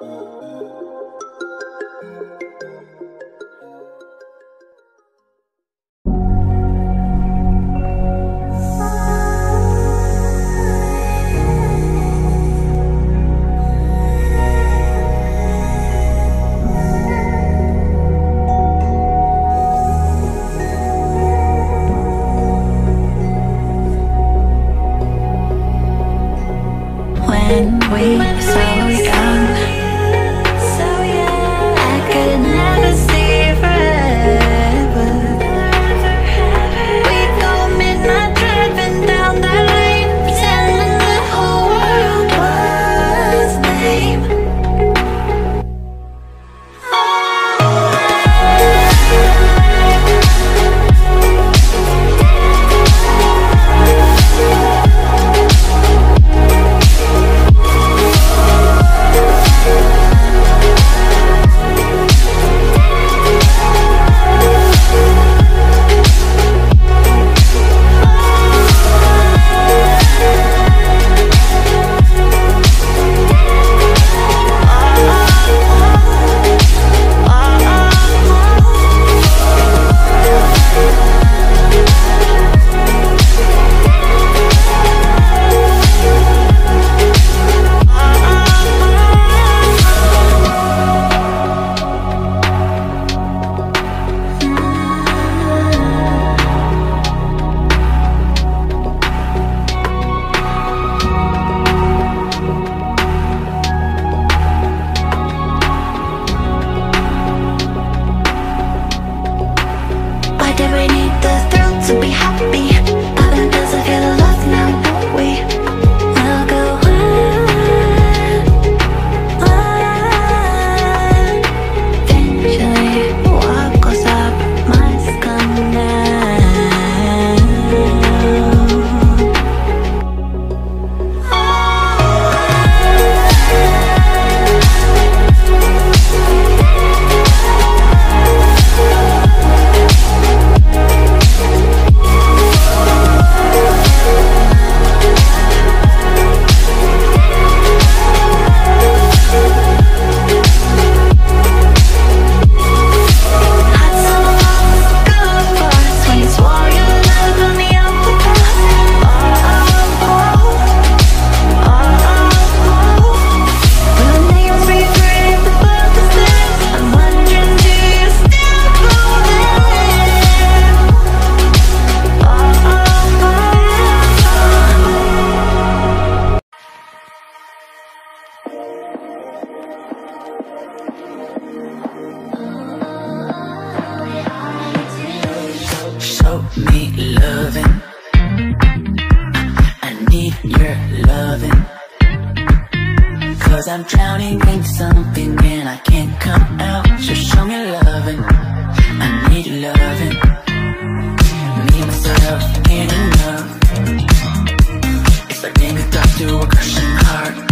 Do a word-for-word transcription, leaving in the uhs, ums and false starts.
When we were so young, so young, I could never see forever. We go midnight driving down that lane, pretending the whole world was lame. Why did we need the thrill to be happy? Other does I feel love now, don't we? We'll go on, on. Eventually, what goes up must come down. Show me loving, I need your loving, cause I'm drowning in something and I can't come out. So show me loving, I need loving, me, myself, ain't enough. It's like being a doctor to a crushing heart.